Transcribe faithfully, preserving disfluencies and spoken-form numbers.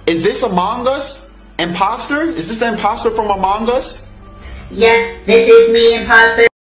Is this Among Us? Imposter? Is this the imposter from Among Us? Yes, this is me, imposter.